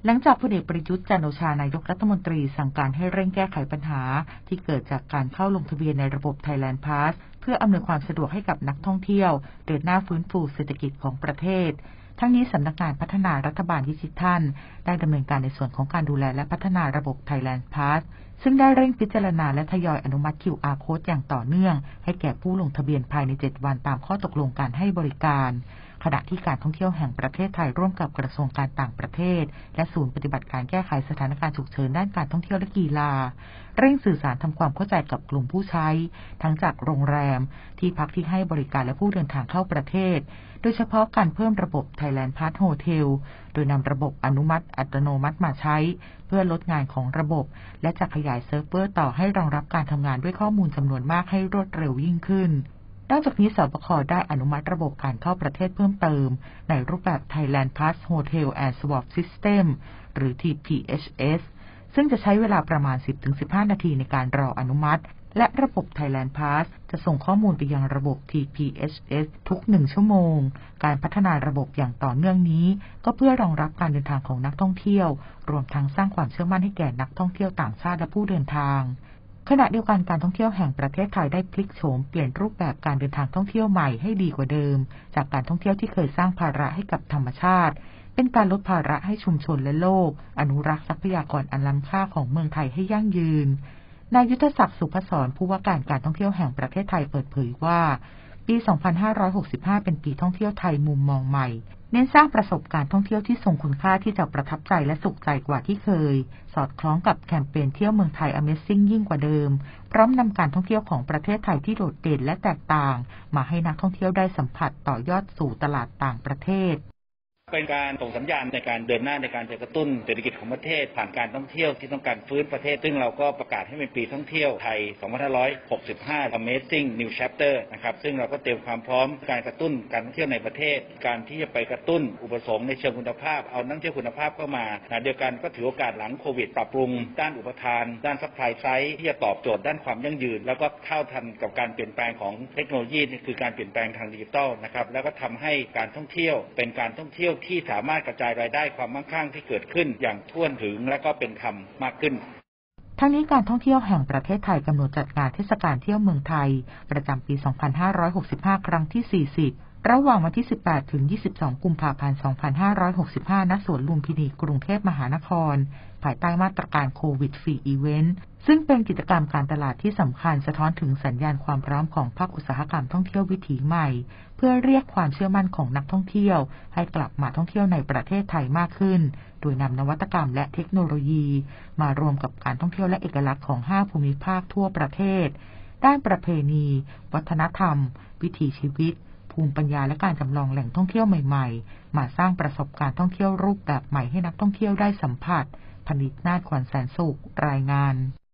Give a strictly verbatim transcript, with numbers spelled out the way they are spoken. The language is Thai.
หลังจากพลเอกประยุทธ์จันทร์โอชานายกรัฐมนตรีสั่งการให้เร่งแก้ไขปัญหาที่เกิดจากการเข้าลงทะเบียนในระบบ Thailand Pass เพื่ออำนวยความสะดวกให้กับนักท่องเที่ยวเดินหน้าฟื้นฟูเศรษฐกิจของประเทศทั้งนี้สำนักงานพัฒนารัฐบาลดิจิทัลได้ดำเนินการในส่วนของการดูแลและพัฒนาระบบ Thailand Pass ซึ่งได้เร่งพิจารณาและทยอยอนุมัติ คิว อาร์ Code อย่างต่อเนื่องให้แก่ผู้ลงทะเบียนภายในเจ็ดวันตามข้อตกลงการให้บริการขณะที่การท่องเที่ยวแห่งประเทศไทยร่วมกับกระทรวงการต่างประเทศและศูนย์ปฏิบัติการแก้ไขสถานการณ์ฉุกเฉินด้านการท่องเที่ยวและกีฬาเร่งสื่อสารทำความเข้าใจกับกลุ่มผู้ใช้ทั้งจากโรงแรมที่พักที่ให้บริการและผู้เดินทางเข้าประเทศโดยเฉพาะการเพิ่มระบบ Thailand Pass Hotel โดยนำระบบอนุมัติอัตโนมัติมาใช้เพื่อลดงานของระบบและจะขยายเซิร์ฟเวอร์ต่อให้รองรับการทำงานด้วยข้อมูลจำนวนมากให้รวดเร็วยิ่งขึ้นนอกจากนี้สบคได้อนุมัติระบบการเข้าประเทศเพิ่มเติมในรูปแบบ Thailand Pass Hotel and Swab System หรือ ที พี เอช เอส ซึ่งจะใช้เวลาประมาณ สิบถึงสิบห้า นาทีในการรออนุมัติและระบบ Thailand Pass จะส่งข้อมูลไปยังระบบ ที พี เอช เอส ทุกหนึ่งชั่วโมงการพัฒนาระบบอย่างต่อเนื่องนี้ก็เพื่อรองรับการเดินทางของนักท่องเที่ยวรวมทั้งสร้างความเชื่อมั่นให้แก่นักท่องเที่ยวต่างชาติและผู้เดินทางขณะเดียวกันการท่องเที่ยวแห่งประเทศไทยได้พลิกโฉมเปลี่ยนรูปแบบการเดินทางท่องเที่ยวใหม่ให้ดีกว่าเดิมจากการท่องเที่ยวที่เคยสร้างภาระให้กับธรรมชาติเป็นการลดภาระให้ชุมชนและโลกอนุรักษ์ทรัพยากรอันล้ำค่าของเมืองไทยให้ยั่งยืนนายยุทธศักดิ์สุพศรผู้ว่าการการท่องเที่ยวแห่งประเทศไทยเปิดเผยว่าปี สองพันห้าร้อยหกสิบห้า เป็นปีท่องเที่ยวไทยมุมมองใหม่เน้นสร้างประสบการณ์ท่องเที่ยวที่ทรงคุณค่าที่จะประทับใจและสุขใจกว่าที่เคยสอดคล้องกับแคมเปญเที่ยวเมืองไทย Amazing ยิ่งกว่าเดิมพร้อมนำการท่องเที่ยวของประเทศไทยที่โดดเด่นและแตกต่างมาให้นักท่องเที่ยวได้สัมผัสต่อยอดสู่ตลาดต่างประเทศเป็นการส่งสัญญาณในการเดินหน้าในการจะกระตุ้นเศรษฐกิจของประเทศผ่านการท่องเที่ยวที่ต้องการฟื้นประเทศซึ่งเราก็ประกาศให้เป็นปีท่องเที่ยวไทย สองพันห้าร้อยหกสิบห้า Amazing New Chapter นะครับซึ่งเราก็เตรียมความพร้อมการกระตุ้นการท่องเที่ยวในประเทศการที่จะไปกระตุ้นอุปสงค์ในเชิงคุณภาพเอานักท่องเที่ยวคุณภาพเข้ามาเดียวกันก็ถือโอกาสหลังโควิดปรับปรุงด้านอุปทานด้านซัพพลายไซด์ที่จะตอบโจทย์ด้านความยั่งยืนแล้วก็เข้าทันกับการเปลี่ยนแปลงของเทคโนโลยีนี่คือการเปลี่ยนแปลงทางดิจิทัลนะครับแล้วก็ทำให้การท่องเที่ยวเป็นการท่องเที่ยวที่สามารถกระจายรายได้ความมั่งคั่งที่เกิดขึ้นอย่างทั่วถึงและก็เป็นธรรมมากขึ้นทั้งนี้การท่องเที่ยวแห่งประเทศไทยกำหนดจัดงานเทศกาลเที่ยวเมืองไทยประจำปี สองพันห้าร้อยหกสิบห้า ครั้งที่ สี่สิบ ระหว่างวันที่ สิบแปด ถึง ยี่สิบสอง กุมภาพันธ์ สองพันห้าร้อยหกสิบห้า ณ สวนลุมพินีกรุงเทพมหานครภายใต้มาตรการโควิดฟรีอีเวนต์ซึ่งเป็นกิจกรรมการตลาดที่สำคัญสะท้อนถึงสัญญาณความพร้อมของภาคอุตสาหกรรมท่องเที่ยววิถีใหม่เพื่อเรียกความเชื่อมั่นของนักท่องเที่ยวให้กลับมาท่องเที่ยวในประเทศไทยมากขึ้นโดยนำนวัตกรรมและเทคโนโลยีมารวมกับการท่องเที่ยวและเอกลักษณ์ของห้าภูมิภาคทั่วประเทศด้านประเพณีวัฒนธรรมวิถีชีวิตภูมิปัญญาและการจำลองแหล่งท่องเที่ยวใหม่ๆมาสร้างประสบการณ์ท่องเที่ยวรูปแบบใหม่ให้นักท่องเที่ยวได้สัมผัสผลิตนาฏขวัญแสนสุขรายงาน